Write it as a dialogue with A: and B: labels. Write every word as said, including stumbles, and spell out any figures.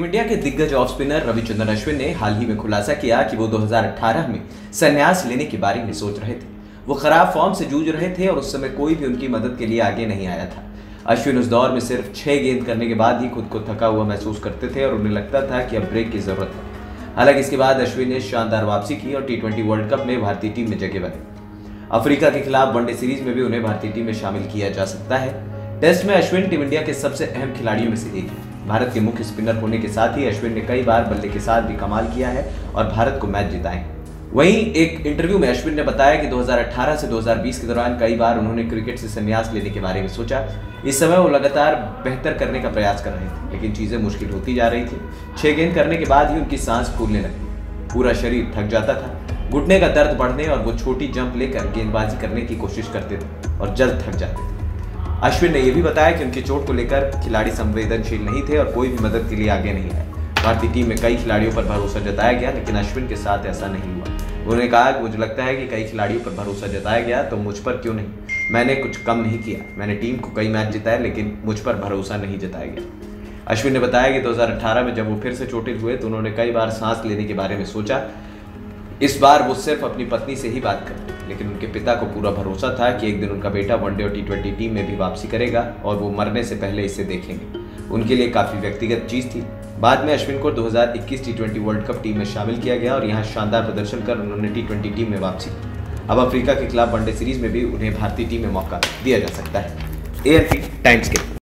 A: Team India के दिग्गज off spinner Ravichandran Ashwin ने हाल ही में खुलासा किया कि वो दो हज़ार अठारह में संन्यास लेने के बारे में सोच रहे थे। वो खराब फॉर्म से जूझ रहे थे और उस समय कोई भी उनकी मदद के लिए आगे नहीं आया था। अश्विन उस दौर में सिर्फ छह गेंद करने के बाद ही खुद को थका हुआ महसूस करते थे और उन्हें लगता था कि अब ब्रेक की जरूरत है। हालांकि इसके बाद अश्विन ने शानदार वापसी की और टी ट्वेंटी वर्ल्ड कप में भारतीय टीम में जगह बनाई। अफ्रीका के खिलाफ वनडे सीरीज में भी उन्हें भारतीय टीम में शामिल किया जा सकता है। टेस्ट में अश्विन टीम इंडिया के सबसे अहम खिलाड़ियों में से एक है। भारत के मुख्य स्पिनर होने के साथ ही अश्विन ने कई बार बल्ले के साथ भी कमाल किया है और भारत को मैच जिताए हैं। वहीं एक इंटरव्यू में अश्विन ने बताया कि दो हज़ार अठारह से दो हज़ार बीस के दौरान कई बार उन्होंने क्रिकेट से संन्यास लेने के बारे में सोचा। इस समय वो लगातार बेहतर करने का प्रयास कर रहे थे, लेकिन चीजें मुश्किल होती जा रही थी। छह गेंद करने के बाद ही उनकी सांस फूलने लगी, पूरा शरीर थक जाता था, घुटने का दर्द बढ़ने और वो छोटी जंप लेकर गेंदबाजी करने की कोशिश करते थे और जल्द थक जाते थे। अश्विन ने यह भी बताया कि उनकी चोट को लेकर खिलाड़ी संवेदनशील नहीं थे और कोई भी मदद के लिए आगे नहीं आए। भारतीय टीम में कई खिलाड़ियों पर भरोसा जताया गया, लेकिन अश्विन के साथ ऐसा नहीं हुआ। उन्होंने कहा कि मुझे लगता है कि कई खिलाड़ियों पर भरोसा जताया गया तो मुझ पर क्यों नहीं। मैंने कुछ कम नहीं किया, मैंने टीम को कई मैच जिताए, लेकिन मुझ पर भरोसा नहीं जताया गया। अश्विन ने बताया कि दो हज़ार अठारह में जब वो फिर से चोटिल हुए तो उन्होंने कई बार सांस लेने के बारे में सोचा। इस बार वो सिर्फ अपनी पत्नी से ही बात करते, लेकिन उनके पिता को पूरा भरोसा था कि एक दिन उनका बेटा वनडे और टी ट्वेंटी टीम में भी वापसी करेगा और वो मरने से पहले इसे देखेंगे। उनके लिए काफी व्यक्तिगत चीज थी। बाद में अश्विन को दो हज़ार इक्कीस T twenty world cup team में शामिल किया गया और यहाँ शानदार प्रदर्शन कर उन्होंने टी ट्वेंटी टीम में वापसी की। अब अफ्रीका के खिलाफ वनडे सीरीज में भी उन्हें भारतीय टीम में मौका दिया जा सकता है। ए एन पी टाइम्स के